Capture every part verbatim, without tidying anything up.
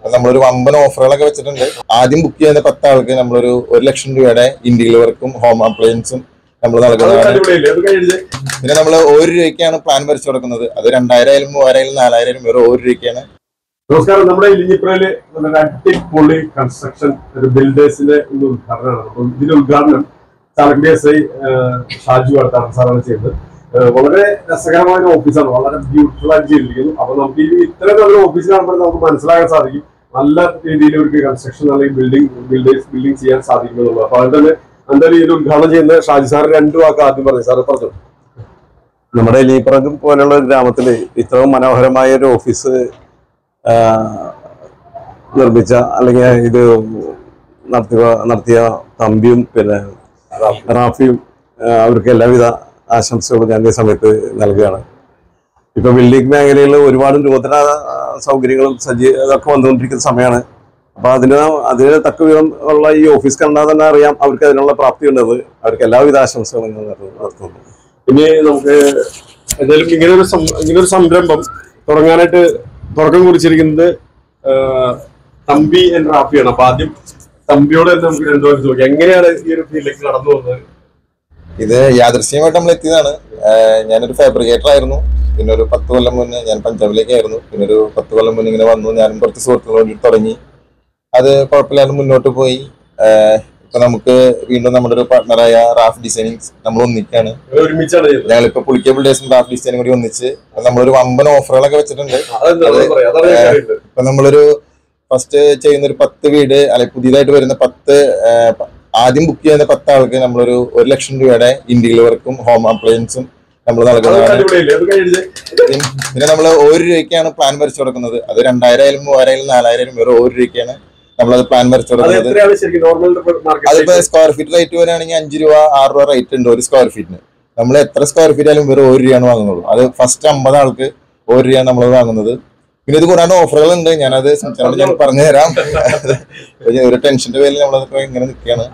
നമ്മളൊരു വമ്പൻ ഓഫറുകളൊക്കെ വെച്ചിട്ടുണ്ട്. ആദ്യം ബുക്ക് ചെയ്യുന്ന പത്ത് ആൾക്ക് നമ്മളൊരു ഒരു ലക്ഷം രൂപയുടെ ഇന്റീരിയർ വർക്കും ഹോം അപ്ലയൻസും നമ്മൾ നൽകുന്നതാണ്. പിന്നെ നമ്മൾ ഒരു രൂപയ്ക്കാണ് പ്ലാൻ വരച്ചു കൊടുക്കുന്നത്. അത് രണ്ടായിരം ആയാലും മൂവായിരം ആയാലും നാലായിരം ആയാലും വെറും ഒരു രൂപയ്ക്കാണ്. നമസ്കാരം. നമ്മുടെ ഇലിഞ്ഞിപ്പുഴയില് അടിപൊളി കൺസ്ട്രക്ഷൻ ഒരു ബിൽഡേഴ്സിന്റെ ഒരു ഉദ്ഘാടനമാണ്. അപ്പം ഇതിന്റെ ഉദ്ഘാടനം ചാലക്കുടി എസ് ഐ ഷാജു അടുത്താണ് സാറാണ് ചെയ്യുന്നത്. വളരെ രസകരമായ ഒരു ഓഫീസാണ്, വളരെ ബ്യൂട്ടിഫുൾ ആയിട്ട് ചെയ്തിരിക്കുന്നു. അപ്പൊ നമുക്ക് ഈ ഇത്രയും നല്ല ഓഫീസ് കാണുമ്പോൾ നമുക്ക് മനസ്സിലാക്കാൻ സാധിക്കും നല്ല രീതിയിൽ ഒരു കൺസ്ട്രക്ഷൻ അല്ലെങ്കിൽ ബിൽഡിംഗ് ബിൽഡേഴ്സ് ബിൽഡിംഗ് ചെയ്യാൻ സാധിക്കും എന്നുള്ളത്. അപ്പൊ അതുകൊണ്ട് എന്തായാലും ഇതിൽ ഉദ്ഘാടനം ചെയ്യുന്ന ഷാജി സാർ രണ്ടു വാക്ക് ആദ്യം പറഞ്ഞു. സാറ് പറഞ്ഞു. നമ്മുടെ ഇലിഞ്ഞിപ്പുറം പോലുള്ള ഒരു ഗ്രാമത്തില് ഇത്രയും മനോഹരമായ ഒരു ഓഫീസ് നിർമ്മിച്ച അല്ലെങ്കിൽ ഇത് നടത്തിയ നടത്തിയ തമ്പിയും പിന്നെ റാഫിയും അവർക്ക് എല്ലാവിധ ആശംസകളും ഞാൻ ഈ സമയത്ത് നൽകുകയാണ്. ഇപ്പൊ ബിൽഡിംഗ് മേഖലയിൽ ഒരുപാട് നൂതന സൗകര്യങ്ങളും സജ്ജീ ഇതൊക്കെ വന്നുകൊണ്ടിരിക്കുന്ന സമയമാണ്. അപ്പൊ അതിന് അതിന് തക്ക വിധം ഉള്ള ഈ ഓഫീസ് കണ്ടാൽ തന്നെ അറിയാം അവർക്ക് അതിനുള്ള പ്രാപ്തി ഉള്ളത്. അവർക്ക് എല്ലാവിധ ആശംസകളും നടത്തുന്നു. ഇനി നമുക്ക് എന്തായാലും ഇങ്ങനെ ഒരു ഇങ്ങനെ ഒരു സംരംഭം തുടങ്ങാനായിട്ട് തുടക്കം കുറിച്ചിരിക്കുന്നത് തമ്പി ആൻഡ് റാഫിയാണ്. അപ്പൊ ആദ്യം തമ്പിയോട് തന്നെ നമുക്ക് രണ്ടു പേർക്ക് ചോദിക്കാം, എങ്ങനെയാണ് ഈ ഒരു ഫീൽഡിലേക്ക് കടന്നു വന്നത്? ഇത് യാദൃശ്ചികമായിട്ട് നമ്മൾ എത്തിയതാണ്. ഞാനൊരു ഫാബ്രിക്കേറ്റർ ആയിരുന്നു. പിന്നെ ഒരു പത്ത് കൊല്ലം മുന്നേ ഞാൻ പഞ്ചാബിലേക്കായിരുന്നു. പിന്നെ ഒരു പത്ത് കൊല്ലം മുന്നേ ഇങ്ങനെ വന്നു. ഞാനും കുറച്ച് സുഹൃത്തുക്കൾ വേണ്ടിയിട്ട് തുടങ്ങി. അത് കുഴപ്പമില്ലാതെ മുന്നോട്ട് പോയി. ഇപ്പൊ നമുക്ക് വീണ്ടും നമ്മുടെ ഒരു പാർട്ട്ണറായ റാഫ് ഡിസൈനിങ്സ് നമ്മൾ ഒന്നിക്കാണ്. ഞങ്ങളിപ്പോ പുളിക്ക ബിൽഡേഴ്സും റാഫ് ഡിസൈനും കൂടി ഒന്നിച്ച് നമ്മളൊരു വമ്പൻ ഓഫറുകളൊക്കെ വെച്ചിട്ടുണ്ട്. ഇപ്പൊ നമ്മളൊരു ഫസ്റ്റ് ചെയ്യുന്ന ഒരു പത്ത് വീട് അല്ലെ പുതിയതായിട്ട് വരുന്ന പത്ത് ആദ്യം ബുക്ക് ചെയ്യുന്ന പത്ത് ആൾക്ക് നമ്മളൊരു ഒരു ലക്ഷം രൂപയുടെ ഇന്റീരിയർ വർക്കും ഹോം അപ്ലയൻസും നമ്മൾ നൽകുന്നതാണ്. പിന്നെ നമ്മൾ ഒരു രൂപയ്ക്കാണ് പ്ലാൻ വരച്ചു കൊടുക്കുന്നത്. അത് രണ്ടായിരം ആയാലും മൂവായിരം ആയാലും നാലായിരം ആയാലും വെറും ഒരു രൂപയ്ക്കാണ് നമ്മളത് പ്ലാൻ വരച്ചു കൊടുക്കുന്നത്. അതിപ്പോ സ്ക്വയർ ഫീറ്റ് റേറ്റ് വരികയാണെങ്കിൽ അഞ്ച് രൂപ ആറ് രൂപ റേറ്റ് ഉണ്ട് ഒരു സ്ക്വയർ ഫീറ്റിന്. നമ്മൾ എത്ര സ്ക്വയർ ഫീറ്റ് ആയാലും വെറും ഒരു രൂപയാണ് വാങ്ങുന്നുള്ളൂ. അത് ഫസ്റ്റ് അമ്പത് ആൾക്ക് ഒരു രൂപയാണ് നമ്മളത് വാങ്ങുന്നത്. പിന്നെ ഇത് കൂടാണ്ട് ഓഫറുകൾ ഉണ്ട്. ഞാനത് സംസാരിച്ചോട് ഞാൻ പറഞ്ഞു തരാം. ഒരു ടെൻഷന്റെ പേരിൽ നമ്മളതൊക്കെ ഇങ്ങനെ നിൽക്കുകയാണ്.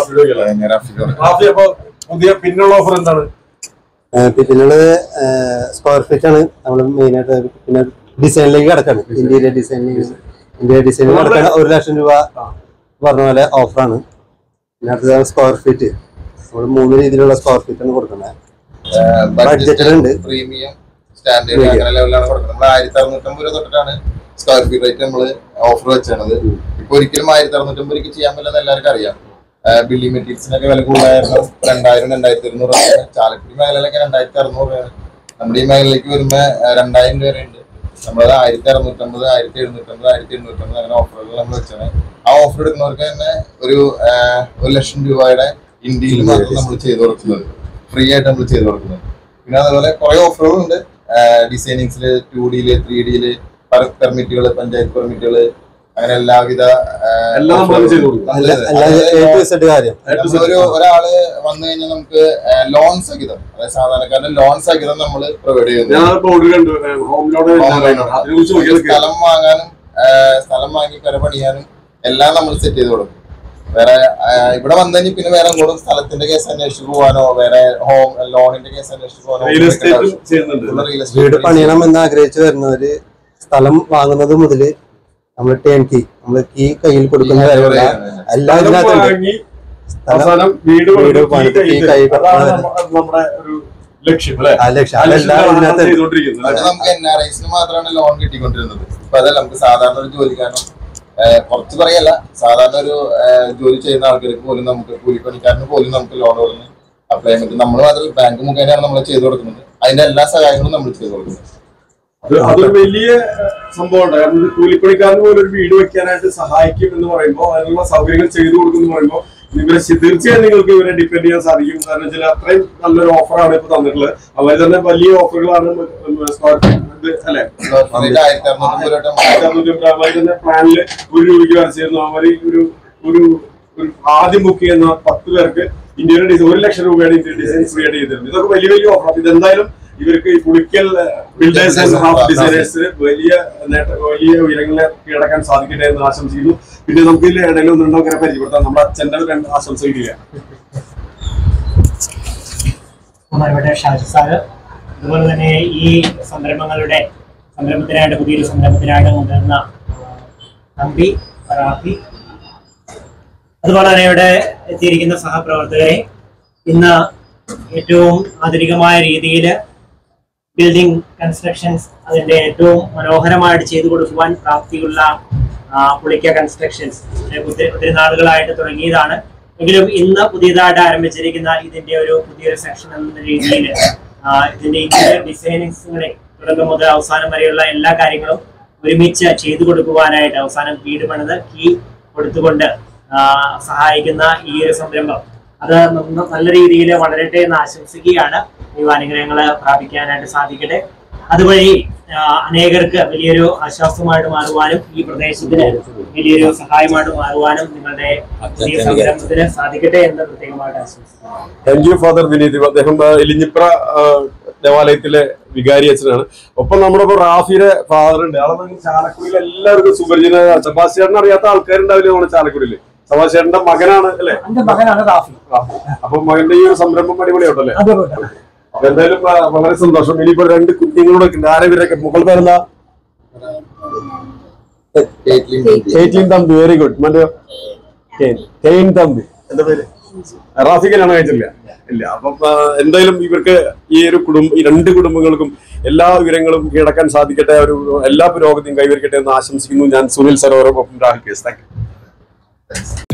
പിന്നുള്ള ഓഫർ എന്താണ്? പിന്നുള്ളത് സ്ക്വയർ ഫീറ്റ് ആണ്. നമ്മൾ മെയിൻ ആയിട്ട് പിന്നെ ഡിസൈനിലേക്ക് കിടക്കാണ്. ഇന്റീരിയർ ഡിസൈനിങ് ഇന്റീരിയർ ഡിസൈനിങ് കിടക്കാൻ ഒരു ലക്ഷം രൂപ പറഞ്ഞ പോലെ ഓഫറാണ്. പിന്നെ അടുത്തത് സ്ക്വയർ ഫീറ്റ്. നമ്മൾ മൂന്ന് രീതിയിലുള്ള സ്ക്വയർ ഫീറ്റ് ആണ് കൊടുക്കുന്നത്. ബഡ്ജറ്റിലുണ്ട്, പ്രീമിയം, സ്റ്റാൻഡേർഡ് അങ്ങനെ ലെവലാണ് കൊടുക്കുന്നത്. നമ്മൾ ആയിരത്തി അറുന്നൂറ്റമ്പത് രൂപ തൊട്ടിട്ടാണ് സ്ക്വയർ ഫീറ്റ് റേറ്റ് നമ്മൾ ഓഫർ വെച്ചത്. ഇപ്പൊ ഒരിക്കലും ആയിരത്തി അറുന്നൂറ്റമ്പത് രൂപയ്ക്ക് ചെയ്യാൻ പറ്റില്ലെന്ന് എല്ലാവർക്കും അറിയാം. ബിൽഡിംഗ് മെറ്റീരിയൽസിനൊക്കെ വില കൂടുതലായിരുന്നു. രണ്ടായിരം രണ്ടായിരത്തി ഇരുന്നൂറ് രൂപയാണ്. ചാലക്കുടി മേഖലയിലൊക്കെ രണ്ടായിരത്തി അറുന്നൂറ് രൂപയാണ്. നമ്മുടെ ഈ മേഖലയിലേക്ക് വരുമ്പോ രണ്ടായിരം രൂപ വരെ ഉണ്ട്. നമ്മളത് ആയിരത്തി അറുന്നൂറ്റമ്പത് ആയിരത്തി എഴുന്നൂറ്റമ്പത് ആയിരത്തി എണ്ണൂറ്റമ്പത് അങ്ങനെ ഓഫറുകൾ നമ്മൾ വെച്ചാണ്. ആ ഓഫർ എടുക്കുന്നവർക്ക് തന്നെ ഒരു ഒരു ലക്ഷം രൂപയുടെ ഇന്ത്യയിൽ മാത്രം നമ്മൾ ചെയ്തു കൊടുക്കുന്നത്, ഫ്രീ ആയിട്ട് നമ്മൾ ചെയ്തു കൊടുക്കുന്നത്. പിന്നെ അതുപോലെ കുറെ ഓഫറുകളുണ്ട്. ഡിസൈനിങ്സില് ടു ഡിയില് ത്രീ ഡിയില് പെർമിറ്റുകള് പഞ്ചായത്ത് പെർമിറ്റുകള് അങ്ങനെ എല്ലാവിധ ഒരു ഒരാള് വന്നു കഴിഞ്ഞാൽ നമുക്ക് ലോൺ സഹിതം അതായത് സാധാരണക്കാരന്റെ ലോൺ സഹിതം നമ്മൾ പ്രൊവൈഡ് ചെയ്യുന്നു. സ്ഥലം വാങ്ങാനും സ്ഥലം വാങ്ങി കര പണിയാനും എല്ലാം നമ്മൾ സെറ്റ് ചെയ്ത് കൊടുക്കും. വേറെ ഇവിടെ വന്നു കഴിഞ്ഞാൽ പിന്നെ വേറെ അങ്ങോട്ടും സ്ഥലത്തിന്റെ കേസ് അന്വേഷിച്ച് പോകാനോ വേറെ ഹോം ലോണിന്റെ കേസ് അന്വേഷിച്ച് പോകാനോ വീട് പണിയണം എന്ന് ആഗ്രഹിച്ചു വരുന്നവര് സ്ഥലം വാങ്ങുന്നത് മുതല് നമ്മള് ടേൺ കീ നമ്മള് കീ കയ്യിൽ കൊടുക്കുന്ന എല്ലാ ഇതിനകത്തുണ്ട്. നമുക്ക് എൻ ആർ ഐസിന് മാത്രമാണ് ലോൺ കിട്ടിക്കൊണ്ടിരുന്നത്. ഇപ്പൊ അതല്ല, നമുക്ക് സാധാരണ ഒരു ജോലിക്കാരനും കുറച്ച് പറയല്ല, സാധാരണ ഒരു ജോലി ചെയ്യുന്ന ആൾക്കാർക്ക് പോലും നമുക്ക് കൂലിപ്പണിക്കാരന് പോലും നമുക്ക് ലോൺ കൊടുക്കുന്നത് അപ്ലൈ ചെയ്യാൻ പറ്റും. നമ്മൾ മാത്രം ബാങ്ക് മുഖേനയാണ് നമ്മൾ ചെയ്തു കൊടുക്കുന്നത്. അതിന്റെ എല്ലാ സഹായങ്ങളും നമ്മൾ ചെയ്തു കൊടുക്കുന്നത്. അതൊരു വലിയ സംഭവമാണ്. കാരണം കൂലിപ്പണിക്കാരന് പോലും ഒരു വീട് വെക്കാനായിട്ട് സഹായിക്കും എന്ന് പറയുമ്പോൾ അതിനുള്ള സൗകര്യങ്ങൾ ചെയ്തു കൊടുക്കുന്നു പറയുമ്പോൾ ഇവരെ തീർച്ചയായും നിങ്ങൾക്ക് ഇവരെ ഡിപ്പെൻഡ് ചെയ്യാൻ സാധിക്കും. കാരണം വെച്ചാൽ അത്രയും നല്ലൊരു ഓഫറാണ് ഇപ്പൊ തന്നിട്ടുള്ളത്. അതുപോലെ തന്നെ വലിയ ഓഫറുകളാണ് സ്ക്വയർ ഫീറ്റ് അല്ലെ ആയിരത്തി അറുന്നൂറ്റി തന്നെ പ്ലാനില് ഒരു രൂപയ്ക്ക് വരച്ചിരുന്നു. അവർ ഒരു ഒരു ആദ്യം ബുക്ക് ചെയ്യുന്ന പത്ത് പേർക്ക് ഇന്ത്യയുടെ ഡിസൈൻ ഒരു ലക്ഷം രൂപയുടെ ഇന്ത്യൻ ഡിസൈൻ ഫ്രീ ആയിട്ട് ചെയ്തിരുന്നു. ഇതൊക്കെ വലിയ വലിയ ഓഫർ. ഇതെന്തായാലും ഇവർക്ക് ഈ പുളിക്കൽ ബിൽഡേഴ്സ് ആൻഡ് ഹാഫ് ഡിസൈനേഴ്സിന് വലിയ നേട്ട വലിയ ഉയരങ്ങളെ കീഴടക്കാൻ സാധിക്കട്ടെ എന്ന് ആശംസിക്കുന്നു. പിന്നെ നമുക്ക് ഇതിൽ ഇടയിൽ ഒന്നുണ്ടോ അങ്ങനെ പരിചയപ്പെടുത്താം. നമ്മുടെ അച്ഛൻ്റെ രണ്ട് ആശംസയില്ല. ഷാജി സാറ് അതുപോലെ തന്നെ ഈ സംരംഭങ്ങളുടെ സംരംഭത്തിനായിട്ട് പുതിയൊരു സംരംഭത്തിനായിട്ട് മുതിർന്ന തമ്പി, റാഫി, അതുപോലെ തന്നെ ഇവിടെ എത്തിയിരിക്കുന്ന സഹപ്രവർത്തകരെ, ഇന്ന് ഏറ്റവും ആധുനികമായ രീതിയിൽ ബിൽഡിംഗ് കൺസ്ട്രക്ഷൻസ് അതിന്റെ ഏറ്റവും മനോഹരമായിട്ട് ചെയ്തു കൊടുക്കുവാൻ പ്രാപ്തിയുള്ള പുളിക്ക കൺസ്ട്രക്ഷൻസ് ഒത്തിരി നാളുകളായിട്ട് തുടങ്ങിയതാണ്. എങ്കിലും ഇന്ന് പുതിയതായിട്ട് ആരംഭിച്ചിരിക്കുന്ന ഇതിന്റെ ഒരു പുതിയൊരു സെക്ഷൻ എന്ന രീതിയിൽ ഇതിന്റെ ഇന്ത്യൻ ഡിസൈനിങ്സുകളെ തുടക്കം മുതൽ അവസാനം വരെയുള്ള എല്ലാ കാര്യങ്ങളും ഒരുമിച്ച് ചെയ്തു കൊടുക്കുവാനായിട്ട് അവസാനം വീട് പണിത് കീ കൊടുത്തുകൊണ്ട് സഹായിക്കുന്ന ഈ ഒരു സംരംഭം അത് നല്ല രീതിയിൽ വളരട്ടെ എന്ന് ആശംസിക്കുകയാണ്. ദൈവാനുഗ്രഹങ്ങൾ പ്രാപിക്കാനായിട്ട് സാധിക്കട്ടെ. അതുവഴി അനേകർക്ക് വലിയൊരു ആശ്വാസമായിട്ട് മാറുവാനും ഈ പ്രദേശത്തിന് വലിയൊരു സഹായമായിട്ട് മാറുവാനും നിങ്ങളുടെ പുതിയ സംരംഭത്തിന് സാധിക്കട്ടെ എന്ന് പ്രത്യേകമായിട്ട് ആശംസിക്കുന്നു. Thank you father Vineeth. അദ്ദേഹം ഇലിഞ്ഞിപ്ര ദേവാലയത്തിലെ വികാരി അച്ഛനാണ്. ഒപ്പം നമ്മുടെ ഇപ്പൊ റാഫിയുടെ ഫാദർ ഉണ്ട്. ആളെ ചാലക്കുടിയിൽ എല്ലാവർക്കും സുപരിചിതനായ സെബാസ്റ്റ്യൻ അറിയാത്ത ആൾക്കാരുണ്ടാവില്ല നമ്മുടെ ചാലക്കുടിയില്. സെബാസ്റ്റ്യന്റെ മകനാണ് അല്ലെ? മകനാണ് റാഫി. അപ്പൊ മകന്റെ ഈ ഒരു സംരംഭം അടിപൊളിയായിട്ടല്ലേ? അപ്പൊ എന്തായാലും വളരെ സന്തോഷം. ഇനിയിപ്പോ രണ്ട് കുഞ്ഞുങ്ങളോട് ആരെവരൊക്കെ മുകൾ പേരെന്താ? തമ്പി. Very good. മറ്റേ കെയിൻ തമ്പി. എന്താ പേര്? റാഫിക്കനാണ് കഴിച്ചില്ല ഇല്ല. അപ്പം എന്തായാലും ഇവർക്ക് ഈ ഒരു കുടുംബം ഈ രണ്ട് കുടുംബങ്ങൾക്കും എല്ലാ വിവരങ്ങളും കീഴടക്കാൻ സാധിക്കട്ടെ, ഒരു എല്ലാ പുരോഗതിയും കൈവരിക്കട്ടെ എന്ന് ആശംസിക്കുന്നു. ഞാൻ സുനിൽ സരോവരം, ഒപ്പം രാഹുൽ കേസ്. Thank you.